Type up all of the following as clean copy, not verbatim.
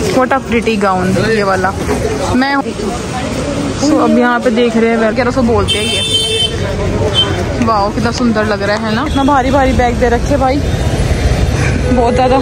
What a pretty gown, ये वाला मैं अब यहाँ पे देख रहे हैं, क्या सो बोलते हैं ये। वाह कितना सुंदर लग रहा है ना। इतना भारी भारी बैग दे रखे भाई, बहुत ज़्यादा।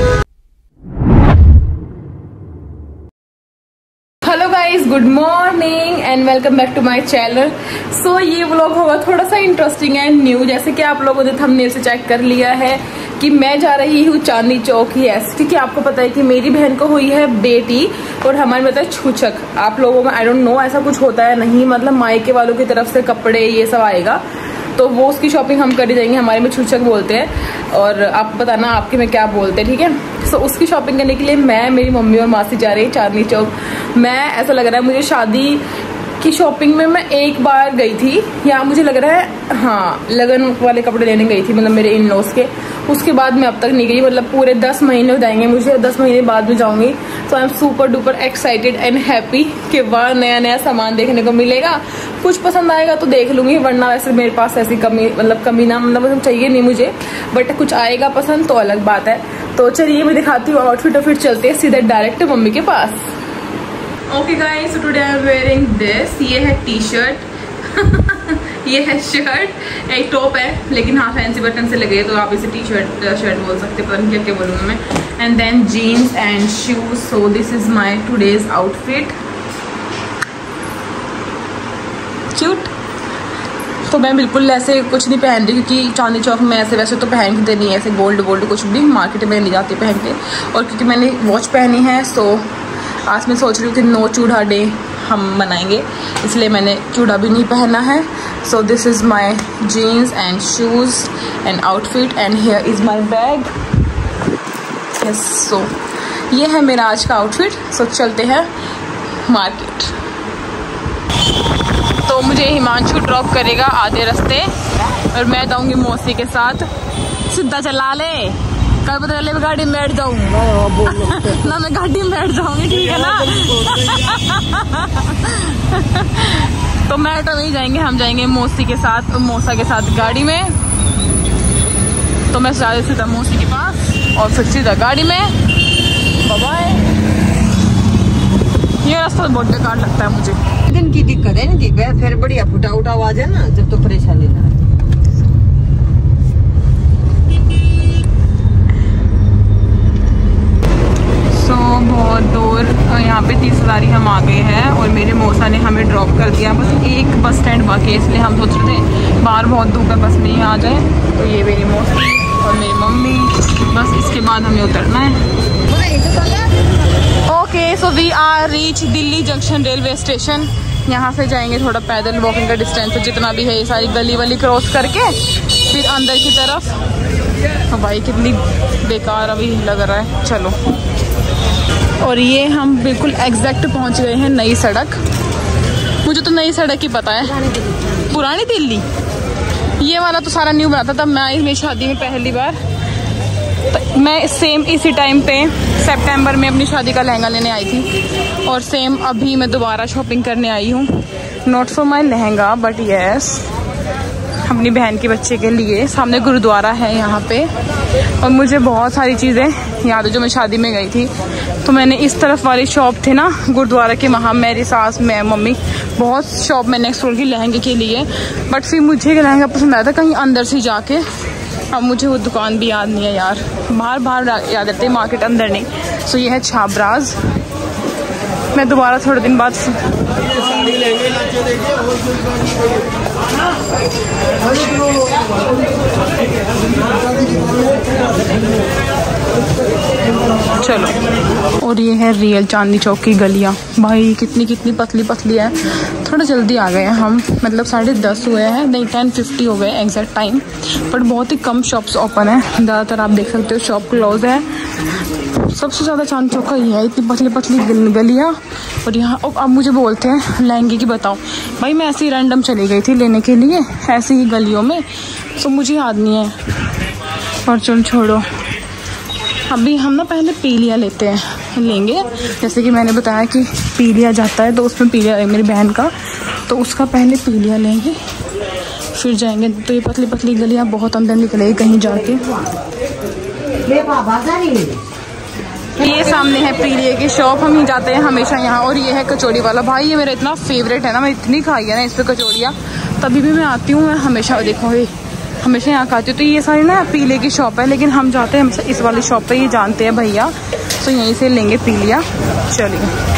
Hello guys, good morning and welcome back to my channel. So ये व्लॉग होगा थोड़ा सा इंटरेस्टिंग एंड न्यू। जैसे कि आप लोगों ने थंबनेल से चेक कर लिया है कि मैं जा रही हूँ चांदनी चौक। यस, क्योंकि आपको पता है कि मेरी बहन को हुई है बेटी और हमारे मतलब छूछक। आप लोगों में आई डोंट नो ऐसा कुछ होता है नहीं, मतलब मायके वालों की तरफ से कपड़े ये सब आएगा, तो वो उसकी शॉपिंग हम कर ही जाएंगे। हमारे में छूछक बोलते हैं और आप बताना आपके में क्या बोलते हैं, ठीक है। सो उसकी शॉपिंग करने के लिए मैं, मेरी मम्मी और मासी जा रही है चांदनी चौक। मैं ऐसा लग रहा है मुझे शादी की शॉपिंग में मैं एक बार गई थी, या मुझे लग रहा है हाँ लगन वाले कपड़े लेने गई थी, मतलब मेरे इन लॉज के। उसके बाद मैं अब तक नहीं गई, मतलब पूरे 10 महीने हो जाएंगे मुझे, 10 महीने बाद में जाऊंगी। तो I am super duper excited and happy कि वह नया नया सामान देखने को मिलेगा। कुछ पसंद आएगा तो देख लूंगी, वरना वैसे मेरे पास ऐसी कमी ना चाहिए नहीं मुझे, बट कुछ आएगा पसंद तो अलग बात है। तो चलिए मैं दिखाती हूँ आउटफिट और फिर चलते हैं सीधे डायरेक्ट मम्मी के पास। Okay guys, so today I am wearing this. ये है टी शर्ट ये है शर्ट, एक टॉप है लेकिन हाँ फैंसी बटन से लगे, तो आप इसे टी शर्ट बोल सकते, पता नहीं क्या बोलूँगा मैं। And then jeans and shoes. So this is my today's outfit. Cute. तो मैं बिल्कुल ऐसे कुछ नहीं पहन रही, क्योंकि चांदनी चौक में ऐसे वैसे तो पहनते नहीं है, ऐसे गोल्ड कुछ भी मार्केट में नहीं जाती पहन के। और क्योंकि मैंने वॉच पहनी है, सो आज मैं सोच रही हूँ कि नो चूड़ा डे हम मनाएंगे, इसलिए मैंने चूड़ा भी नहीं पहना है। So this is my jeans and shoes and outfit and here is my bag. Yes, so ये है मेरा आज का आउटफिट। सो चलते हैं मार्केट। तो मुझे हिमांशु ड्रॉप करेगा आधे रास्ते और मैं जाऊँगी मौसी के साथ। सीधा चला ले, कल पता चले मैं गाड़ी में बैठ जाऊँ ना, मैं गाड़ी में बैठ जाऊँगी, ठीक है ना। तो मेट्रो में ही जाएंगे, हम जाएंगे मौसी के साथ, मौसा के साथ गाड़ी में। तो मैं सीधा मौसी के पास और फिर सीधा गाड़ी में। बाय। ये रास्ता बहुत बेकार लगता है मुझे। दिन की दिक्कत है इनकी, फिर बढ़िया फुटा उठा आवाज है ना, जब तो परेशानी ना। बहुत दूर यहाँ पे 30,000 हम आ गए हैं और मेरे मौसा ने हमें ड्रॉप कर दिया। बस एक बस स्टैंड बाकी है, इसलिए हम सोच रहे थे बाहर बहुत धूप है, बस नहीं आ जाए। तो ये मेरी मौसी और मेरी मम्मी, बस इसके बाद हमें उतरना है। Okay, so we are reach Delhi junction railway station. यहाँ से जाएंगे थोड़ा पैदल, वॉकिंग का डिस्टेंस है जितना भी है, ये सारी गली वली क्रॉस करके फिर अंदर की तरफ। तो भाई कितनी बेकार अभी लग रहा है। चलो, और ये हम बिल्कुल एग्जैक्ट पहुंच गए हैं नई सड़क। मुझे तो नई सड़क ही पता है, पुरानी दिल्ली। ये वाला तो सारा न्यू बनाता था। मैं आई मेरी शादी में पहली बार, तो मैं सेम इसी टाइम पे सितंबर में अपनी शादी का लहंगा लेने आई थी, और सेम अभी मैं दोबारा शॉपिंग करने आई हूँ। Not for my lehenga but yes अपनी बहन के बच्चे के लिए। सामने गुरुद्वारा है यहाँ पे, और मुझे बहुत सारी चीज़ें याद है जो मैं शादी में गई थी। तो मैंने इस तरफ वाली शॉप थे ना गुरुद्वारा के, वहाँ मेरी सास, मैं, मम्मी, बहुत शॉप मैंने एक्सप्लोर की लहंगे के लिए। बट फिर मुझे लहंगा पसंद आया था कहीं अंदर से जाके। अब मुझे वो दुकान भी याद नहीं है यार, बाहर याद रहते, मार्केट अंदर नहीं। सो ये है छाबराज। मैं दोबारा थोड़े दिन बाद चलो। और ये है रियल चांदनी चौक की गलियाँ। भाई कितनी पतली पतली है। थोड़ा जल्दी आ गए हैं हम, मतलब 10:30 हुए हैं, नहीं 10:50 हो गए एग्जैक्ट टाइम। बट बहुत ही कम शॉप्स ओपन है, ज़्यादातर आप देख सकते हो शॉप क्लोज है। सबसे ज़्यादा चांदनी चौक का ये है, इतनी पतली पतली गलियाँ। और यहाँ अब मुझे बोलते हैं लहंगे की बताओ। भाई मैं ऐसे ही रैंडम चली गई थी लेने के लिए, ऐसी ही गलियों में, तो मुझे याद नहीं है। और चल छोड़ो, अभी हम ना पहले पीलिया लेंगे। जैसे कि मैंने बताया कि पीलिया जाता है, तो उसमें पीलिया है मेरी बहन का, तो उसका पहले पीलिया लेंगे फिर जाएंगे। तो ये पतली पतली गलियाँ बहुत अंदर निकलेगी कहीं जाके। ये सामने है प्रिलिया की शॉप, हम ही जाते हैं हमेशा यहाँ। और ये है कचौड़ी वाला भाई, ये मेरा इतना फेवरेट है ना, मैं इतनी खाई है ना इस पर कचौड़ियाँ, तभी भी मैं आती हूँ। मैं हमेशा देखो ये हमेशा यहाँ खाती हूँ। तो ये सारी ना प्रिलिया की शॉप है, लेकिन हम जाते हैं हमेशा इस वाली शॉप पे, ये जानते हैं भैया, तो यहीं से लेंगे प्रिलिया। चलिए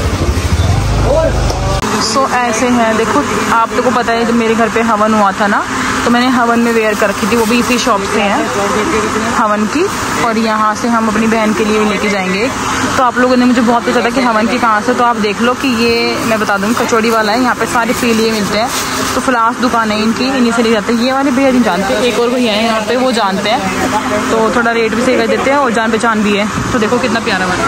सो ऐसे हैं, देखो आप लोगों को पता है जब मेरे घर पे हवन हुआ था ना, तो मैंने हवन में वेयर कर रखी थी, वो भी इसी शॉप से है हवन की। और यहाँ से हम अपनी बहन के लिए लेके जाएंगे। तो आप लोगों ने मुझे बहुत पूछा था कि हवन की कहाँ से, तो आप देख लो कि ये मैं बता दूँ कचौड़ी वाला है, यहाँ पे सारे प्रिलिया मिलते हैं। तो फिलहाल दुकान है इनकी, इन्हीं से ले जाते हैं। ये वाले भैया नहीं जानते, एक और भैया है यहाँ पे वो जानते हैं, तो थोड़ा रेट भी सही कर देते हैं और जान पहचान भी है। तो देखो कितना प्यारा बना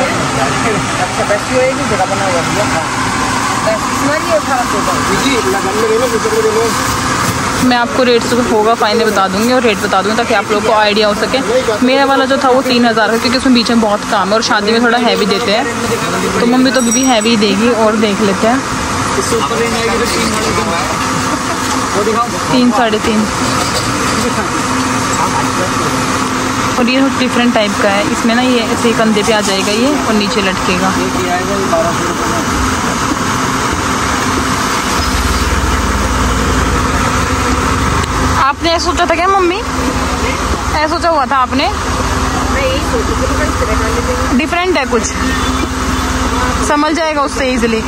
मैं आपको रेट से होगा फाइनली बता दूंगी और रेट बता दूंगी ताकि आप लोगों को आइडिया हो सके। मेरा वाला जो था वो 3000 का, क्योंकि उसमें बीच में बहुत काम है और शादी में थोड़ा हैवी देते हैं, तो मम्मी तो अभी भी हैवी देगी। और देख लेते हैं 3 साढ़े 3। और ये डिफरेंट टाइप का है, इसमें ना ये ऐसे कंधे पे आ जाएगा ये और नीचे लटकेगा। आपने ऐसा सोचा था क्या मम्मी? ऐसा सोचा हुआ था आपने? डिफरेंट है कुछ, समझ जाएगा उससे इजीली।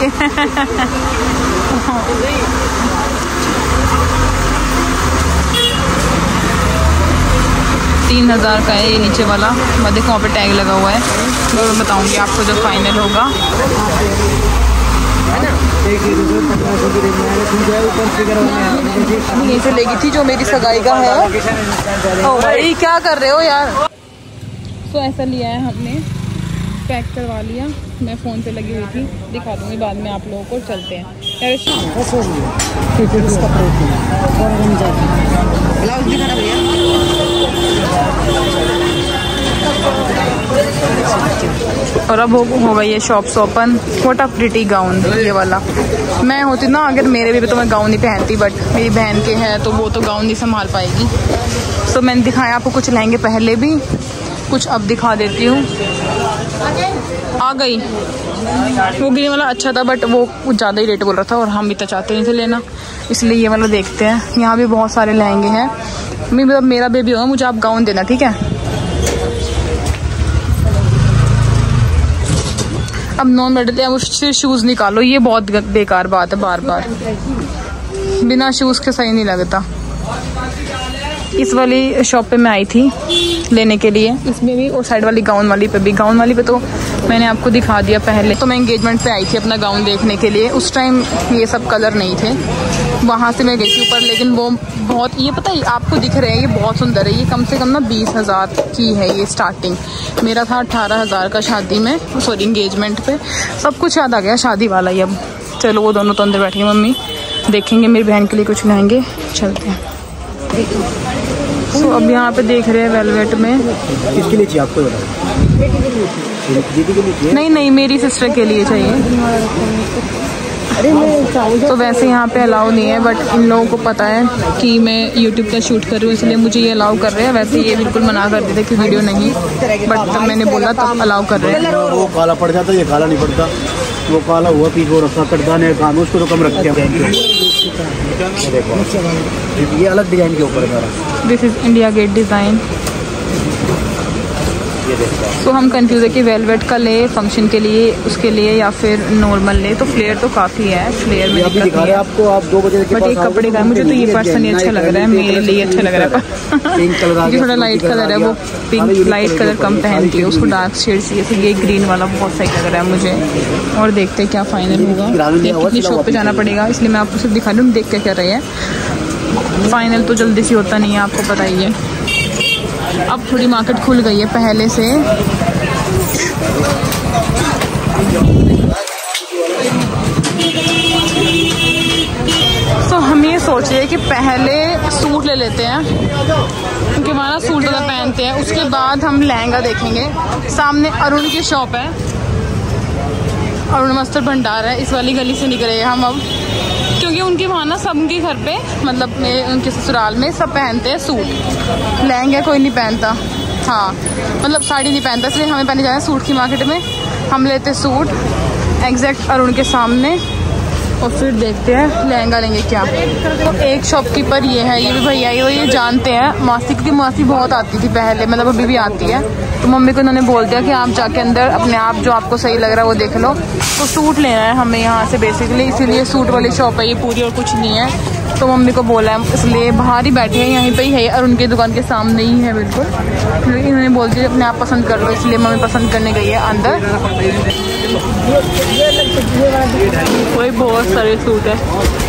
3000 का है ये नीचे वाला। मैं देखो वहाँ पे टैग लगा हुआ है, मैं बताऊंगी आपको जब फाइनल होगा। यहीं से लेगी थी जो मेरी सगाई का है। ओ भाई क्या कर रहे हो यार। तो ऐसा लिया है हमने, पैक करवा लिया। मैं फ़ोन पे लगी हुई थी, दिखा दूंगी बाद में आप लोगों को। चलते हैं और अब हो गई ये shops open. What a pretty gown ये वाला। मैं होती ना अगर मेरे भी तो मैं गाउन ही पहनती, बट मेरी बहन के है तो वो तो गाउन नहीं संभाल पाएगी। तो मैंने दिखाया आपको कुछ लहंगे पहले भी, कुछ अब दिखा देती हूँ। आ गई वो ग्रीन वाला अच्छा था, बट वो कुछ ज़्यादा ही रेट बोल रहा था और हम इतना चाहते नहीं थे लेना, इसलिए ये वाला देखते हैं। यहाँ भी बहुत सारे लहंगे हैं। मतलब मेरा बेबी होगा, मुझे आप गाउन देना, ठीक है? अब नॉन मेडल है, उससे शूज़ निकालो, ये बहुत बेकार बात है। बार बार बिना शूज़ के सही नहीं लगता। इस वाली शॉप पे मैं आई थी लेने के लिए, इसमें भी और साइड वाली गाउन वाली पे भी। गाउन वाली पे तो मैंने आपको दिखा दिया पहले। तो मैं एंगेजमेंट पे आई थी अपना गाउन देखने के लिए, उस टाइम ये सब कलर नहीं थे। वहाँ से मैं गई थी ऊपर, लेकिन वो बहुत, ये पता है आपको दिख रहे हैं, ये बहुत सुंदर है। ये कम से कम ना 20,000 की है ये स्टार्टिंग। मेरा था 18,000 का शादी में, सॉरी एंगेजमेंट पे। सब कुछ याद आ गया शादी वाला ही। अब चलो वो दोनों तो अंदर बैठी हैं, मम्मी देखेंगे मेरी बहन के लिए कुछ लहंगे। चलते हैं। अब यहाँ पे देख रहे हैं वेलवेट में। किसके लिए चाहिए आपको? दीदी के लिए चाहिए? नहीं, मेरी सिस्टर के लिए चाहिए। तो वैसे यहाँ पे अलाउ नहीं है, बट इन लोगों को पता है कि मैं यूट्यूब का शूट कर रही हूँ, इसलिए मुझे ये अलाउ कर रहे हैं। वैसे ये बिल्कुल मना कर देते कि वीडियो नहीं, बट तब मैंने बोला तब अलाउ कर रहे हैं। वो काला पड़ जाता, ये काला नहीं पड़ता। वो काला हुआ पीस वो रखा कटदाने काम, उसको तो कम रखते हैं। ये अलग डिजाइन के ऊपर है। This is India gate design. तो हम कंफ्यूज है कि वेलवेट का ले फंक्शन के लिए, उसके लिए, या फिर नॉर्मल ले। तो फ्लेयर तो काफ़ी है, फ्लेयर में दिक्कत नहीं है आपको। आप 2 बजे बट ये कपड़े का मुझे तो ये पर्सनली अच्छा लग रहा है, मेरे लिए अच्छा लग रहा है। ये थोड़ा लाइट कलर है, वो पिंक लाइट कलर कम पहनती है, उसको डार्क शेड चाहिए। तो ये ग्रीन वाला बहुत सही लग रहा है मुझे। और देखते हैं क्या फाइनल होगा। कितनी शॉप पे जाना पड़ेगा, इसलिए मैं आपको सिर्फ दिखा रही हूँ, देख के क्या रही है। फाइनल तो जल्दी से होता नहीं है, आपको पता ही है। अब थोड़ी मार्केट खुल गई है पहले से। तो हम ये सोच रहे हैं कि पहले सूट ले लेते हैं, क्योंकि हमारा सूट ज़्यादा पहनते हैं। उसके बाद हम लहंगा देखेंगे। सामने अरुण की शॉप है, अरुण वस्त्र भंडार है। इस वाली गली से निकले हम अब, क्योंकि उनके वहाँ ना सबके घर पे, मतलब उनके ससुराल में सब पहनते हैं सूट, लहंगा कोई नहीं पहनता। हाँ मतलब साड़ी नहीं पहनता, इसलिए हमें पहने जाना है सूट की मार्केट में। हम लेते सूट एग्जैक्ट अरुण के सामने और फिर देखते हैं लहंगा लेंगे क्या। तो एक शॉपकीपर ये है, ये भी भैया ही, ये जानते हैं मासी की। मासी बहुत आती थी पहले, मतलब अभी भी आती है। तो मम्मी को उन्होंने बोल दिया कि आप जाके अंदर अपने आप जो आपको सही लग रहा है वो देख लो। तो सूट लेना है हमें यहाँ से बेसिकली, इसीलिए सूट वाली शॉप है ये पूरी और कुछ नहीं है। तो मम्मी को बोला है, इसलिए बाहर ही बैठे हैं, यहीं पे ही है और उनकी दुकान के सामने ही है बिल्कुल। लेकिन इन्होंने बोल दिया अपने आप पसंद कर लो, इसलिए मम्मी पसंद करने गई है अंदर। वही बहुत सारे सूट है,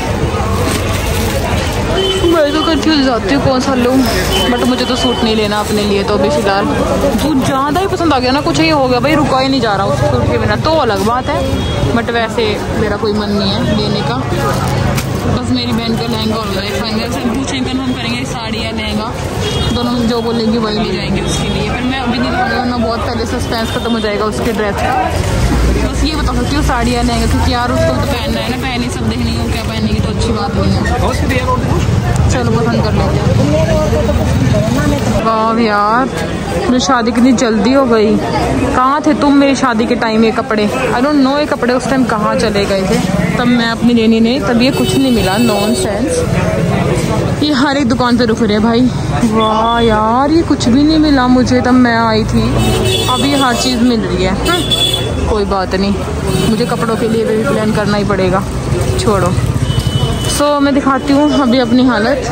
मैं तो कंफ्यूज जाती हूँ कौन सा लूँ, बट मुझे तो सूट नहीं लेना अपने लिए तो अभी फिलहाल। सूट ज़्यादा ही पसंद आ गया ना, कुछ ये हो गया भाई, रुका ही नहीं जा रहा उस सूट के बिना, तो अलग बात है। बट वैसे मेरा कोई मन नहीं है लेने का, बस मेरी बहन का लहंगा हो जाए फाइनल। से पूछें कन्फर्म करेंगे साड़ी या लहंगा, दोनों जो बोलेंगे वही ले जाएंगे उसके लिए। पर मैं अभी नहीं दिखाऊंगा वरना बहुत पहले सस्पेंस खत्म हो जाएगा उसके ड्रेस का। बस ये बता सकती हूँ साड़ी या लहंगा, क्योंकि यार उसको तो पहनना है ना, पहनी सब देखनी हो, क्या पहनेगी तो अच्छी बात नहीं है। चलो पसंद कर लेते हैं। वाह यार मेरी शादी कितनी जल्दी हो गई, कहाँ थे तुम मेरी शादी के टाइम? ये कपड़े आई डोंट नो, ये कपड़े उस टाइम कहाँ चले गए थे, तब मैं अपनी लेनी नहीं, तब ये कुछ नहीं मिला, नॉनसेंस। ये हर एक दुकान पे रुक रहे हैं भाई। वाह यार ये कुछ भी नहीं मिला मुझे, तब मैं आई थी, अब ये हर चीज़ मिल रही है। कोई बात नहीं, मुझे कपड़ों के लिए भी प्लान करना ही पड़ेगा, छोड़ो। सो मैं दिखाती हूँ अभी अपनी हालत।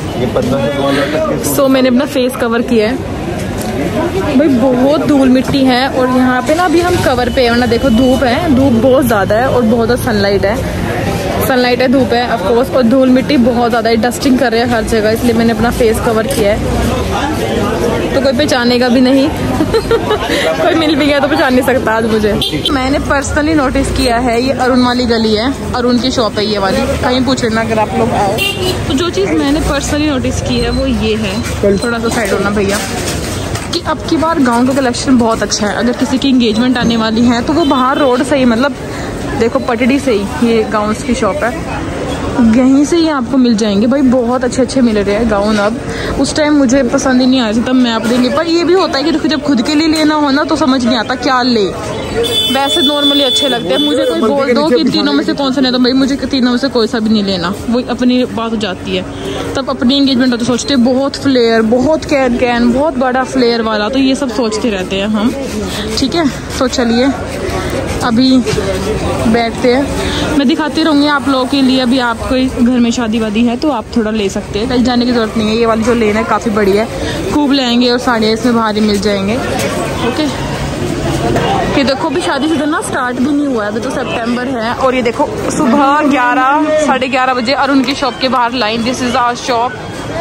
सो मैंने अपना फेस कवर किया है भाई, बहुत धूल मिट्टी है और यहाँ पे ना अभी हम कवर पे है, वरना देखो धूप है, धूप बहुत ज़्यादा है और बहुत ज़्यादा सनलाइट है, धूप है ऑफकोर्स, और धूल मिट्टी बहुत ज़्यादा है, डस्टिंग कर रहे हैं हर जगह, इसलिए मैंने अपना फेस कवर किया है। तो कोई पहचानेगा भी नहीं कोई मिल भी गया तो पहचान नहीं सकता आज मुझे। मैंने पर्सनली नोटिस किया है, ये अरुण वाली गली है, अरुण की शॉप है ये वाली, कहीं पूछ लेना अगर आप लोग आओ तो। जो चीज़ मैंने पर्सनली नोटिस की है वो ये है, थोड़ा सा साइड होना भैया, कि अब की बार गाउन का कलेक्शन बहुत अच्छा है। अगर किसी की इंगेजमेंट आने वाली है तो वो बाहर रोड से ही, मतलब देखो पटड़ी से ही ये गाउन्स की शॉप है, यहीं से ही आपको मिल जाएंगे भाई, बहुत अच्छे अच्छे मिल रहे हैं गाउन। अब उस टाइम मुझे पसंद ही नहीं आया था, तब मैं आप देंगे, पर ये भी होता है कि जब खुद के लिए लेना हो ना तो समझ नहीं आता क्या ले। वैसे नॉर्मली अच्छे लगते हैं, मुझे कोई बोल दो कि तीनों में से कौन सा नहीं, तो भाई मुझे तीनों में से कोई सा भी नहीं लेना, वो अपनी बात हो जाती है। तब अपनी एंगेजमेंट हो तो सोचते हैं बहुत फ्लेयर, बहुत कैन, बहुत बड़ा फ्लेयर वाला, तो ये सब सोचते रहते हैं हम, ठीक है। तो चलिए अभी बैठते हैं, मैं दिखाती रहूँगी आप लोगों के लिए। अभी आप कोई घर में शादी वादी है तो आप थोड़ा ले सकते हैं, कहीं जाने की ज़रूरत नहीं है। ये वाली जो लेना है काफ़ी बड़ी है, खूब लेंगे और साड़ियाँ इसमें भारी मिल जाएंगे। ओके, ये देखो भी शादी सीजन ना स्टार्ट भी नहीं हुआ है, अभी तो सितंबर है। और ये देखो सुबह 11 साढ़े 11 बजे और उनकी शॉप के बाहर line, this is our shop.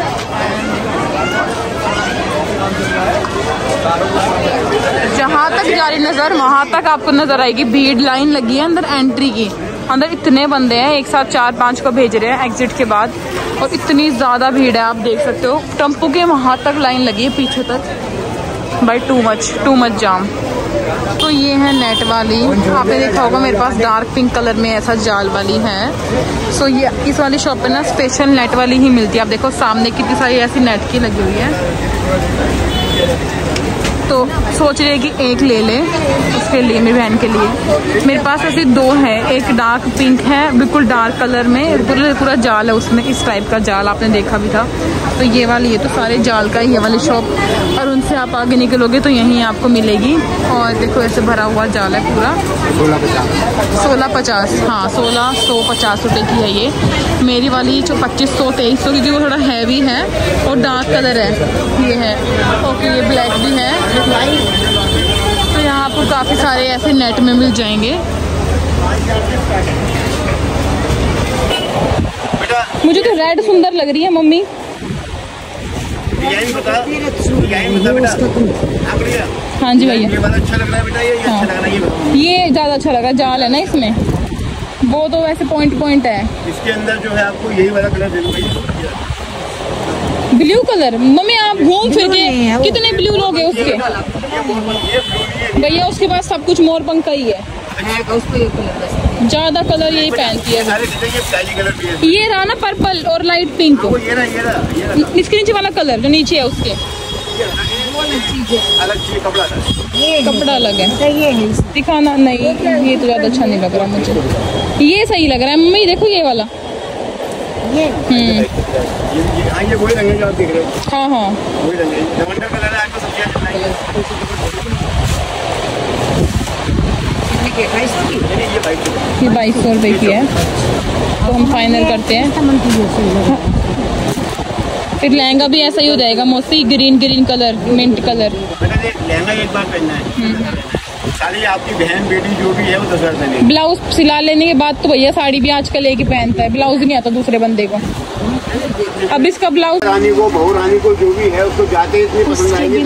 जहाँ तक जा रही नज़र वहाँ तक आपको नज़र आएगी भीड़, लाइन लगी है अंदर एंट्री की। अंदर इतने बंदे हैं, एक साथ 4-5 को भेज रहे हैं एग्जिट के बाद, और इतनी ज़्यादा भीड़ है आप देख सकते हो। टेम्पो के वहाँ तक लाइन लगी है पीछे तक भाई, टू मच जाम। तो ये है नेट वाली, आपने देखा होगा मेरे पास डार्क पिंक कलर में ऐसा जाल वाली है। सो ये इस वाली शॉप पे ना स्पेशल नेट वाली ही मिलती है। आप देखो सामने कितनी सारी ऐसी नेट की लगी हुई है, तो सोच रहे कि एक ले लें उसके लिए, मेरी बहन के लिए। मेरे पास ऐसे 2 है, एक डार्क पिंक है बिल्कुल डार्क कलर में, पूरा जाल है उसमें, इस टाइप का जाल आपने देखा भी था। तो ये वाली है, तो सारे जाल का ये वाली शॉप, और उनसे आप आगे निकलोगे तो यहीं आपको मिलेगी। और देखो ऐसे भरा हुआ जाल है पूरा, 1650, हाँ 1650 रुपये की है ये। मेरी वाली जो 2500-2300, क्योंकि वो थोड़ा हैवी है और डार्क कलर है, ये है। ओके, ये ब्लैक भी है। तो यहाँ आपको काफ़ी सारे ऐसे नेट में मिल जाएंगे। मुझे तो रेड सुंदर लग रही है मम्मी। हाँ जी भैया, ये वाला अच्छा लग रहा है बेटा, ये अच्छा लग रहा है, ये ज़्यादा अच्छा लगा, जाल है ना इसमें, वो तो वैसे पॉइंट है। इसके अंदर जो है आपको यही वाला कलर दे दूंगा, ब्लू कलर। मम्मी आप घूम फिर के कितने ब्लू लोगे उसके? भैया उसके पास सब कुछ मोर पंख का ही है, ज्यादा कलर यही पहनती है। ये रहा ना पर्पल और लाइट पिंक, इसके नीचे वाला कलर जो नीचे है उसके, अलग चीज कपड़ा था। कपड़ा अलग है, ये है दिखाना नहीं, ये तो ज्यादा अच्छा नहीं लग रहा मुझे। ये सही लग रहा है मम्मी, देखो ये वाला। ये ये वही रंग है जो आप देख रहे हो। हाँ हाँ वही रंग है, लैवेंडर कलर है। आपको सब क्या ये 2200 रुपये की है। तो हम फाइनल करते हैं। फिर लहंगा भी ऐसा ही हो जाएगा mostly, green colour, mint colour. Lehenga एक बार पहनना है, सारी आपकी बहन बेटी जो भी है वो 10,000 देंगे। ब्लाउज सिला लेने के बाद तो भैया साड़ी भी आजकल एक ही पहनता है, ब्लाउज नहीं आता दूसरे बंदे को। अब इसका ब्लाउज रानी को, बहू रानी को जो भी है उसको जाते इतनी पसंद आएगी।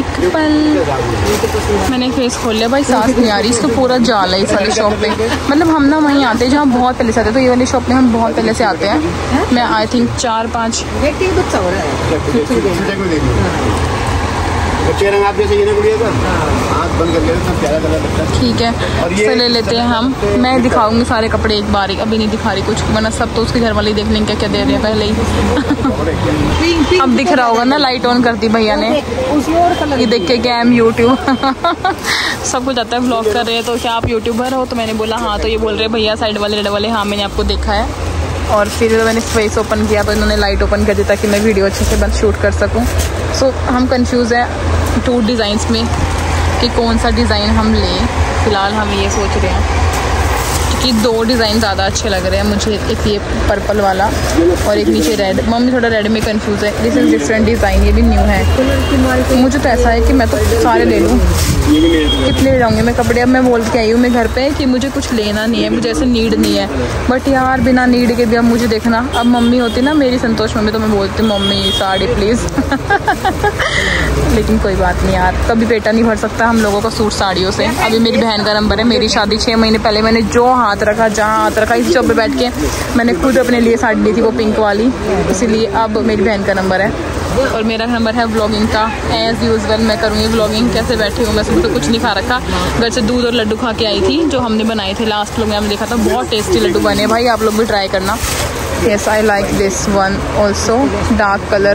मैंने फेस खोल लिया भाई, सांस नहीं आ रही। इसका पूरा जाल है इस वाली शॉप पे। मतलब हम ना वहीं आते हैं जहाँ बहुत पहले से आते हैं, तो ये वाली शॉप में हम बहुत पहले से आते हैं। मैं आई थिंक 4-5 बच्चा हो रहा है। बच्चे रंग आप जैसे ये ना गुड़िया का आँख बंद करके सब प्यारा कलर लगता है। ठीक है, तो ले लेते हैं हम। मैं दिखाऊंगी सारे कपड़े एक बार, अभी नहीं दिखा रही कुछ, वरना सब तो उसके घर वाले देख लेंगे क्या दे रहे हैं पहले ही। अब दिख रहा होगा ना, लाइट ऑन कर दी भैया ने, ये देख के क्या हम यूट्यूब सब कुछ आता है, व्लॉग कर रहे हैं। तो क्या आप यूट्यूबर हो? तो मैंने बोला हाँ। तो ये बोल रहे भैया साइड वाले रेड वाले, हाँ मैंने आपको देखा है। और फिर मैंने फेस ओपन किया तो इन्होंने लाइट ओपन कर दी ताकि मैं वीडियो अच्छे से बस शूट कर सकूं। सो हम कंफ्यूज हैं 2 डिज़ाइंस में कि कौन सा डिज़ाइन हम लें। फ़िलहाल हम ये सोच रहे हैं कि 2 डिज़ाइन ज़्यादा अच्छे लग रहे हैं मुझे, एक ये पर्पल वाला और एक नीचे रेड। मम्मी थोड़ा रेड में कंफ्यूज है। दिस इज़ डिफरेंट डिज़ाइन, ये भी न्यू है। मुझे तो ऐसा है कि मैं तो सारे ले लूँ। कितने ले जाऊँगी मैं कपड़े? अब मैं बोल के आई हूँ मैं घर पे कि मुझे कुछ लेना नहीं है, मुझे ऐसे नीड नहीं है। बट यार बिना नीड के भी अब मुझे देखना, अब मम्मी होती ना मेरी संतोष मम्मी, तो मैं बोलती मम्मी साड़ी प्लीज़ लेकिन कोई बात नहीं यार, कभी पेटा नहीं भर सकता हम लोगों का सूट साड़ियों से। अभी मेरी बहन का नंबर है, मेरी शादी 6 महीने पहले मैंने जो हाथ रखा, जहाँ हाथ रखा, इस शॉप पे बैठ के मैंने खुद अपने लिए साड़ी ली थी, वो पिंक वाली। इसीलिए अब मेरी बहन का नंबर है और मेरा नंबर है व्लॉगिंग का। एज़ यूजुअल मैं करूँगी व्लॉगिंग। कैसे बैठी हूँ मैं, सुबह तो कुछ नहीं खा रखा, घर से दूध और लड्डू खा के आई थी जो हमने बनाए थे लास्ट व्लॉग में, हमने देखा था। बहुत टेस्टी लड्डू बने भाई, आप लोग भी ट्राई करना। Yes I like this one also, dark colour.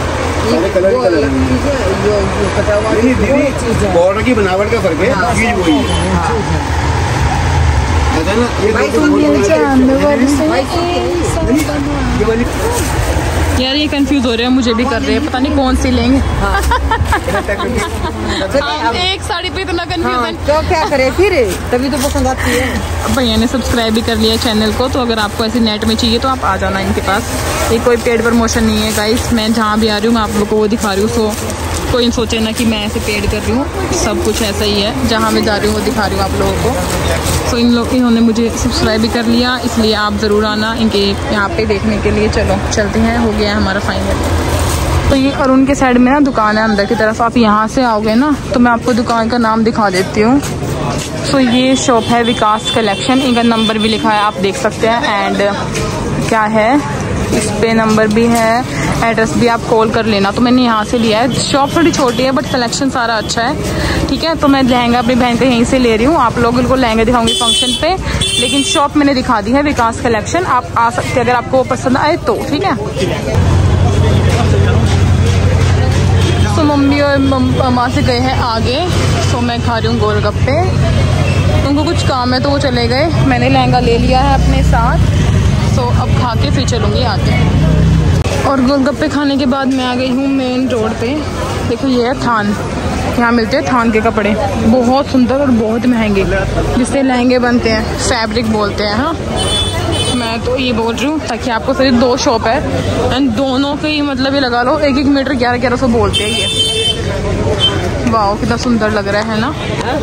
Border की बनावट का फर्क है, चीज वही है। यार ये कंफ्यूज हो रहे हैं, मुझे भी कर रहे हैं, पता नहीं कौन सी लेंगे। एक साड़ी पे इतना कंफ्यूजन, तो क्या करे फिर, तभी तो पसंद आती है। भैया ने सब्सक्राइब भी कर लिया चैनल को, तो अगर आपको ऐसे नेट में चाहिए तो आप आ जाना इनके पास। ये कोई पेड प्रमोशन नहीं है गाइस, मैं जहाँ भी आ रही हूँ मैं आप लोग को वो दिखा रही हूँ। सो कोई सोचे ना कि मैं ऐसे पेड कर रही हूँ, सब कुछ ऐसा ही है, जहाँ मैं जा रही हूँ वो दिखा रही हूँ आप लोगों को। सो इन्होंने मुझे सब्सक्राइब भी कर लिया, इसलिए आप ज़रूर आना इनके यहाँ पे देखने के लिए। चलो चलते हैं, हो गया है हमारा फाइनल। तो ये अरुण के साइड में ना दुकान है अंदर की तरफ, आप यहाँ से आओगे ना तो मैं आपको दुकान का नाम दिखा देती हूँ। सो ये शॉप है विकास कलेक्शन, इनका नंबर भी लिखा है आप देख सकते हैं। एंड क्या है इस पे नंबर भी है, एड्रेस भी आप कॉल कर लेना। तो मैंने यहाँ से लिया है, शॉप थोड़ी छोटी है बट कलेक्शन सारा अच्छा है। ठीक है, तो मैं लहंगा अपनी बहन का यहीं से ले रही हूँ, आप लोगों को लहंगा दिखाऊंगी फंक्शन पे, लेकिन शॉप मैंने दिखा दी है विकास कलेक्शन, आप आ सकते हैं अगर आपको पसंद आए तो। ठीक है, तो मम्मी और मामा से गए हैं आगे, तो मैं खा रही हूँ गोलगप्पे। उनको कुछ काम है तो वो चले गए, मैंने लहंगा ले लिया है अपने साथ, तो अब खा के फिर चलूँगी आगे। और गोलगप्पे खाने के बाद मैं आ गई हूँ मेन रोड पे। देखो ये है थान, यहाँ मिलते हैं थान के कपड़े, बहुत सुंदर और बहुत महंगे, जिससे लहंगे बनते हैं, फैब्रिक बोलते हैं। हाँ, मैं तो ये बोल रही हूँ ताकि आपको सिर्फ 2 शॉप है एंड दोनों के ही मतलब ये लगा लो 1-1 मीटर 1100 बोलते हैं ये। वाह कितना सुंदर लग रहा है ना।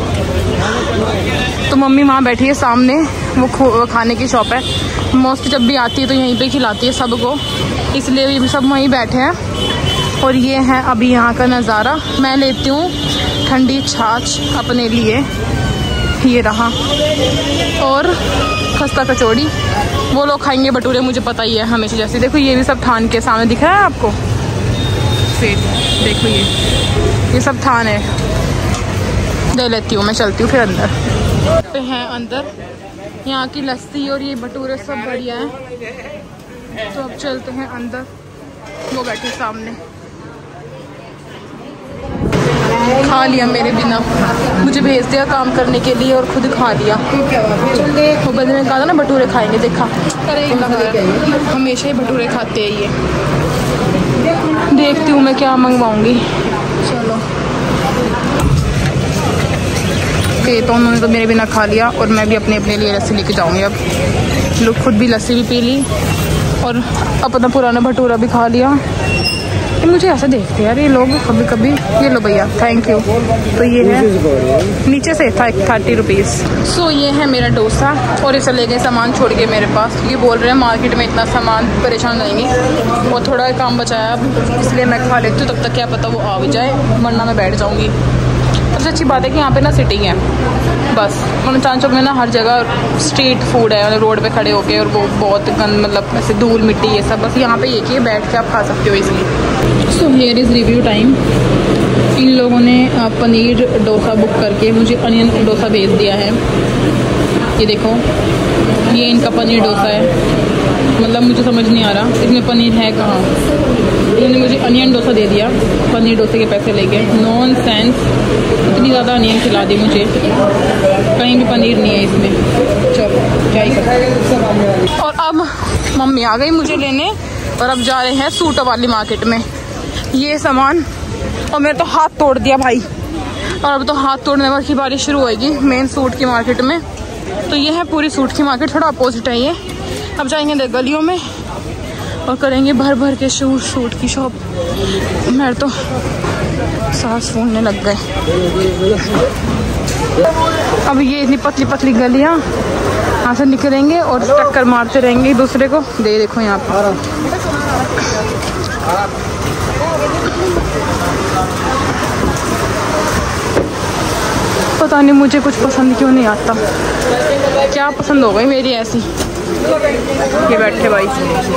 तो मम्मी वहाँ बैठी है सामने, वो खाने की शॉप है, मोस्टली जब भी आती है तो यहीं पे खिलाती है सबको, इसलिए भी सब वहीं बैठे हैं। और ये है अभी यहाँ का नज़ारा। मैं लेती हूँ ठंडी छाछ अपने लिए, ये रहा, और खस्ता कचौड़ी। वो लोग खाएंगे भटूरे, मुझे पता ही है हमेशा जैसे। देखो ये भी सब थान के सामने दिख रहा है आपको, फिर देखो ये सब थान है। ले लेती हूँ मैं, चलती हूँ फिर अंदर पे हैं। अंदर यहाँ की लस्सी और ये भटूरे सब बढ़िया है, तो अब चलते हैं अंदर। वो बैठे सामने। खा लिया मेरे बिना, मुझे भेज दिया काम करने के लिए और खुद खा लिया। वो बंदे ने कहा था ना भटूरे खाएंगे, देखा हमेशा ही भटूरे खाते हैं ये। देखती हूँ मैं क्या मंगवाऊंगी। चलो ओके, तो उन्होंने तो मेरे बिना खा लिया और मैं भी अपने लिए लस्सी लेके जाऊंगी। अब लोग खुद भी लस्सी भी पी ली और अपना पुराना भटूरा भी खा लिया। मुझे ऐसा देखते हैं यार ये लोग कभी कभी। ये लो भैया, थैंक यू। तो ये है नीचे से था 30 रुपीज़। सो ये है मेरा डोसा और इसे ले गए सामान छोड़ के मेरे पास। ये बोल रहे हैं मार्केट में इतना सामान परेशान रहेंगे और थोड़ा काम बचाया अब, इसलिए मैं खा लेती हूँ। तब तक क्या पता वो आ भी जाए, वरना मैं बैठ जाऊँगी। सबसे अच्छी बात है कि यहाँ पे ना सिटिंग है बस। चांद चौक में ना हर जगह स्ट्रीट फूड है, मतलब रोड पे खड़े होके, और वो बहुत गंद, मतलब ऐसे धूल मिट्टी ये सब। बस यहाँ पे ये कि बैठ के आप खा सकते हो इसलिए। So here is review time. इन लोगों ने पनीर डोसा बुक करके मुझे अनियन डोसा भेज दिया है। ये देखो, ये इनका पनीर डोसा है। मतलब मुझे समझ नहीं आ रहा इसमें पनीर है कहाँ। इन्होंने मुझे अनियन डोसा दे दिया, पनीर डोसे के पैसे लेके। नॉन सेंस, इतनी ज़्यादा अनियन खिला दी मुझे, कहीं भी पनीर नहीं है इसमें। चलो क्या ही कर। और अब मम्मी आ गई मुझे लेने और अब जा रहे हैं सूट वाली मार्केट में। ये सामान, और मेरे तो हाथ तोड़ दिया भाई। और अब तो हाथ तोड़ने की बारिश शुरू होएगी मेन सूट की मार्केट में। तो ये है पूरी सूट की मार्केट, थोड़ा अपोजिट है ये। अब जाएंगे गलियों में और करेंगे भर भर के सूट की शॉप। मेरे तो सांस फूलने लग गए। अब ये इतनी पतली पतली गलियां, यहाँ से निकलेंगे और टक्कर मारते रहेंगे एक दूसरे को। देखो यहाँ पर पता नहीं मुझे कुछ पसंद क्यों नहीं आता। क्या पसंद हो गई मेरी ऐसी। ये बैठे भाई,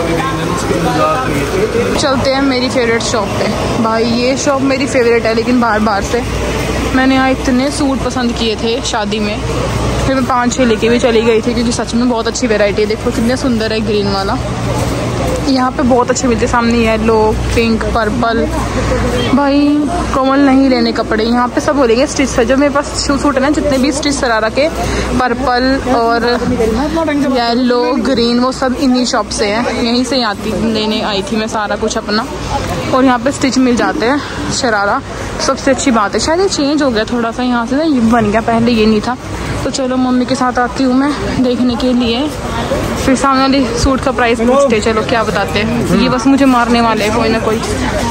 चलते हैं मेरी फेवरेट शॉप पे। भाई ये शॉप मेरी फेवरेट है, लेकिन बार से मैंने यहाँ इतने सूट पसंद किए थे शादी में, फिर मैं 5-6 लेके भी चली गई थी, क्योंकि सच में बहुत अच्छी वैरायटी है। देखो कितने सुंदर है ग्रीन वाला, यहाँ पे बहुत अच्छे मिलते। सामने येलो, पिंक, पर्पल। भाई कॉमन नहीं लेने कपड़े, यहाँ पे सब बोलेंगे स्टिच है। जो मेरे पास सूट है ना, जितने भी स्टिच सरारा के, पर्पल और येलो, ग्रीन, वो सब इन्हीं शॉप से है। यहीं से लेने आई थी मैं सारा कुछ अपना। और यहाँ पे स्टिच मिल जाते हैं शरारा, सबसे अच्छी बात है। शायद ये चेंज हो गया थोड़ा सा, यहाँ से ना ये बन गया, पहले ये नहीं था। तो चलो मम्मी के साथ आती हूँ मैं देखने के लिए। फिर सामने वाली सूट का प्राइस पूछते, चलो क्या बताते हैं। ये बस मुझे मारने वाले हैं कोई ना कोई।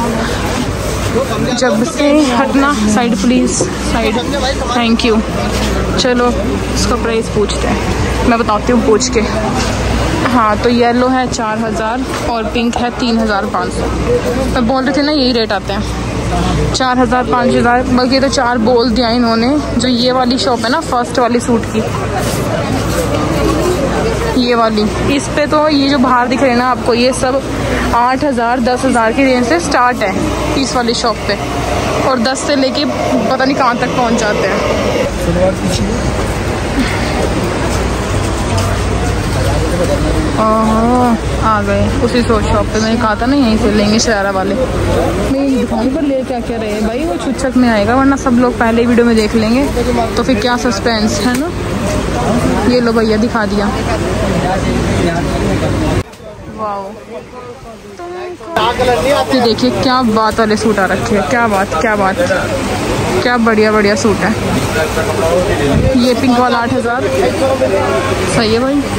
जब से हटना, side please, side, thank you. चलो इसका प्राइस पूछते हैं, मैं बताती हूँ पूछ के। हाँ तो येलो है 4000 और पिंक है 3500। मैं बोल रही थी ना यही रेट आते हैं, 4000, 5000। बल्कि तो 4 बोल दिया इन्होंने। जो ये वाली शॉप है ना, फर्स्ट वाली सूट की, ये वाली, इस पे तो ये जो बाहर दिख रहे हैं ना आपको, ये सब 8000, 10,000 की रेंज से स्टार्ट है इस वाली शॉप पे। और 10 से लेके पता नहीं कहाँ तक पहुँच जाते हैं। आ गए उसी शॉप पे। मैंने कहा था ना यहीं से लेंगे शरारा वाले। मैं यही दुकान पर ले क्या रहे हैं भाई, वो छुच्छक में आएगा, वरना सब लोग पहले वीडियो में देख लेंगे तो फिर क्या सस्पेंस है ना। ये लो भैया दिखा दिया। वाओ, ये देखिए क्या बात वाले सूट आ रखे हैं। क्या बात, क्या बात, क्या बढ़िया बढ़िया सूट है। ये पिंक वाला 8000 सही है भाई।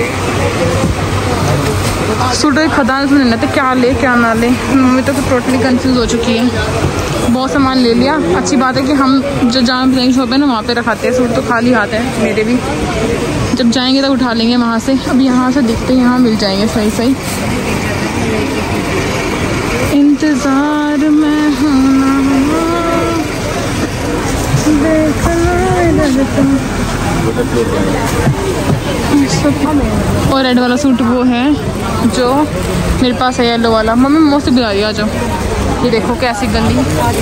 सूट एक खदान से लेना था, क्या ले क्या ना ले। मम्मी तो टोटली कंफ्यूज हो चुकी है। बहुत सामान ले लिया। अच्छी बात है कि हम जो जहाँ भी शॉप है ना वहाँ पे रखाते हैं सूट, तो खाली हाथ है मेरे भी। जब जाएंगे तब उठा लेंगे वहाँ से। अब यहाँ से दिखते हैं, यहाँ मिल जाएंगे सही सही। इंतजार में होना और रेड वाला सूट वो है जो मेरे पास है, येलो वाला। मम्मी मुझसे बुला रही है, आ जाओ। ये देखो कैसी गली,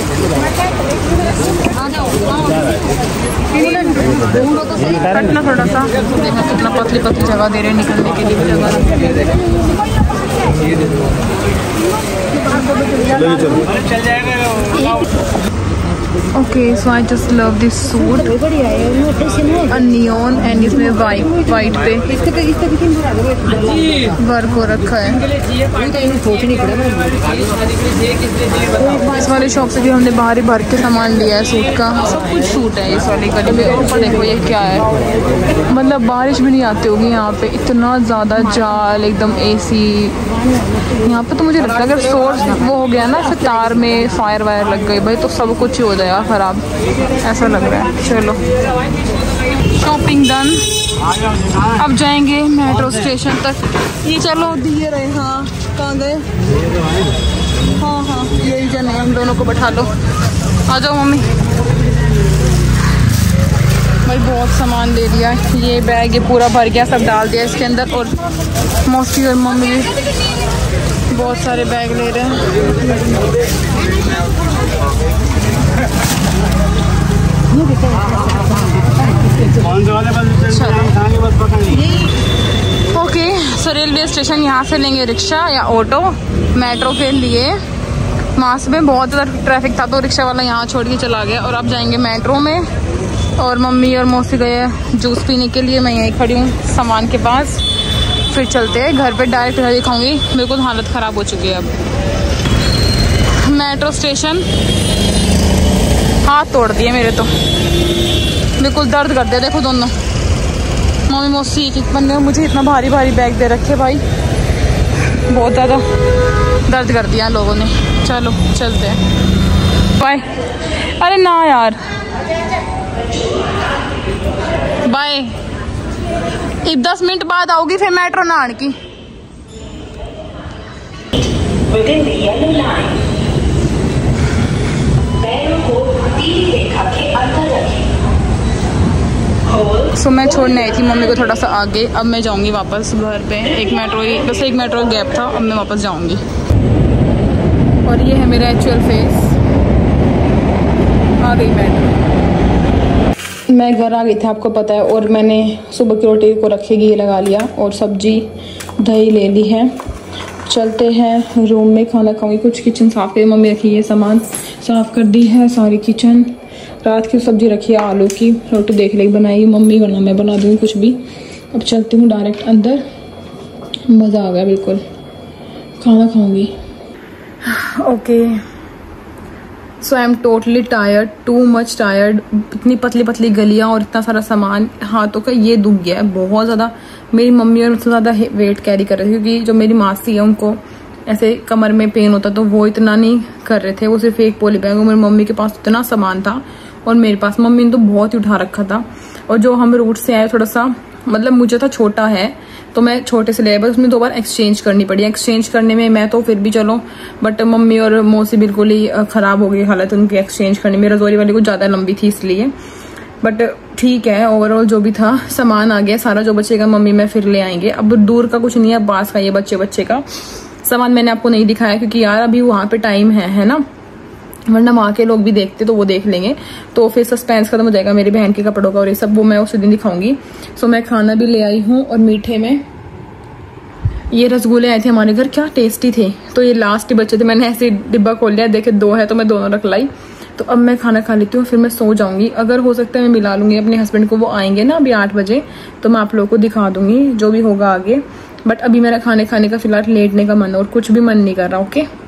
कटना थोड़ा सा। देखो कितना पतली पतली जगह दे रहे हैं, निकलने के लिए भी जगह। Okay so I just love this suit, a neon and इसमें वाइट पे वर्क हो रखा है। इस वाले शॉप से भी हमने बाहर ही भर के सामान लिया है सूट का, सब कुछ सूट है इस वाली गली में। ऊपर देखो ये क्या है, मतलब बारिश भी नहीं आती होगी यहाँ पे, इतना ज़्यादा जाल एकदम एसी यहाँ पे। तो मुझे लगता है अगर सोर्स वो हो गया ना फिर तार में फायर वायर लग गई भाई तो सब कुछ ही हो जाएगा ख़राब, ऐसा लग रहा है। चलो शॉपिंग डन, अब जाएंगे मेट्रो स्टेशन तक। ये चलो दिए रहे, हाँ कहाँ गए, हाँ यही जन है, हम दोनों को बैठा लो, आ जाओ मम्मी। भाई बहुत सामान ले लिया, ये बैग ये पूरा भर गया, सब डाल दिया इसके अंदर। और मौसी और मम्मी भी बहुत सारे बैग ले रहे हैं। ओके सो रेलवे स्टेशन यहाँ से लेंगे रिक्शा या ऑटो मेट्रो के लिए। वहाँ से में बहुत ज़्यादा ट्रैफिक था तो रिक्शा वाला यहाँ छोड़ के चला गया, और अब जाएंगे मेट्रो में। और मम्मी और मौसी गए जूस पीने के लिए, मैं यहीं खड़ी हूँ सामान के पास। फिर चलते हैं घर पे, डायरेक्ट घर दिखाऊंगी, बिल्कुल हालत ख़राब हो चुकी है अब। मेट्रो स्टेशन, हाथ तोड़ दिए मेरे तो, बिल्कुल दर्द कर दिया देखो दोनों। मम्मी मौसी एक बंदे मुझे इतना भारी भारी बैग दे रखे भाई, बहुत ज़्यादा दर्द कर दिया लोगों ने। चलो चलते हैं, बाय। अरे ना यार, बाय। 10 मिनट बाद आओगी फिर मेट्रो ना आने की। सो मैं छोड़ने आई थी मम्मी को थोड़ा सा आगे, अब मैं जाऊंगी वापस घर पे। एक मेट्रो गैप था, अब मैं वापस जाऊंगी। और ये है मेरा एक्चुअल फेस, आ गई मेट्रो। मैं घर आ गई थी आपको पता है, और मैंने सुबह की रोटी को रखेगी ये लगा लिया, और सब्जी दही ले ली है। चलते हैं रूम में, खाना खाऊंगी। कुछ किचन साफ़ करी, मम्मी रखी है सामान साफ़ कर दी है सारी किचन। रात की सब्जी रखी है आलू की, रोटी देख लेगी बनाएगी मम्मी, वरना मैं बना दूँगी कुछ भी। अब चलती हूँ डायरेक्ट अंदर, मज़ा आ गया बिल्कुल, खाना खाऊंगी। Okay so I am totally tired, too much tired. इतनी पतली पतली गलियाँ और इतना सारा सामान, हाथों का ये दुख गया है बहुत ज़्यादा। मेरी मम्मी और मुझसे ज़्यादा वेट कैरी कर रही थी, क्योंकि जो मेरी मासी है उनको ऐसे कमर में पेन होता तो वो इतना नहीं कर रहे थे, वो सिर्फ एक पॉली बैग। मेरी मम्मी के पास इतना सामान था और मेरे पास, मम्मी ने तो बहुत ही उठा रखा था। और जो हम रूट से आए थोड़ा सा, मतलब मुझे तो छोटा है तो मैं छोटे से ले, बस उसमें 2 बार एक्सचेंज करनी पड़ी। एक्सचेंज करने में मैं तो फिर भी चलो, बट मम्मी और मौसी बिल्कुल ही ख़राब हो गई हालत उनकी एक्सचेंज करने में। रजौरी वाली कुछ ज़्यादा लंबी थी इसलिए, बट ठीक है ओवरऑल जो भी था सामान आ गया सारा। जो बचेगा मम्मी में फिर ले आएंगे। अब दूर का कुछ नहीं है, पास का ये बच्चे का सामान मैंने आपको नहीं दिखाया, क्योंकि यार अभी वहाँ पे टाइम है ना, वरना वहाँ के लोग भी देखते तो वो देख लेंगे, तो फिर सस्पेंस खत्म हो जाएगा मेरी बहन के कपड़ों का और ये सब, वो मैं उसी दिन दिखाऊंगी। सो मैं खाना भी ले आई हूँ, और मीठे में ये रसगुल्ले आए थे हमारे घर, क्या टेस्टी थे। तो ये लास्ट ही बच्चे थे, मैंने ऐसे डिब्बा खोल लिया, देखे 2 है तो मैं दोनों रख लाई। तो अब मैं खाना खा लेती हूँ, फिर मैं सो जाऊंगी। अगर हो सकता है मैं मिला लूंगी अपने हस्बैंड को, वो आएंगे ना अभी 8 बजे, तो मैं आप लोगों को दिखा दूंगी जो भी होगा आगे। बट अभी मेरा खाने का फिलहाल लेटने का मन, और कुछ भी मन नहीं कर रहा। ओके।